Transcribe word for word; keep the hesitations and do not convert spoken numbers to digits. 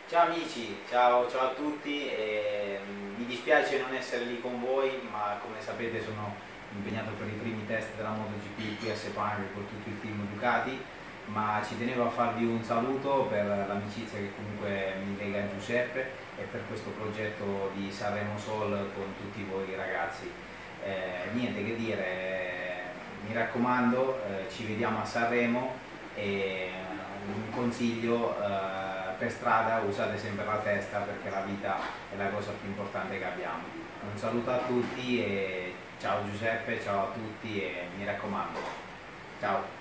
Ciao amici, ciao, ciao a tutti, e, mm, mi dispiace non essere lì con voi, ma come sapete sono impegnato per i primi test della MotoGP qui a Sepang con tutto il team Ducati, ma ci tenevo a farvi un saluto per l'amicizia che comunque mi lega a Giuseppe e per questo progetto di Sanremo Soul con tutti voi ragazzi. Eh, niente che dire, mi raccomando, eh, ci vediamo a Sanremo e un consiglio, eh, per strada usate sempre la testa perché la vita è la cosa più importante che abbiamo. Un saluto a tutti e ciao Giuseppe, ciao a tutti e mi raccomando, ciao!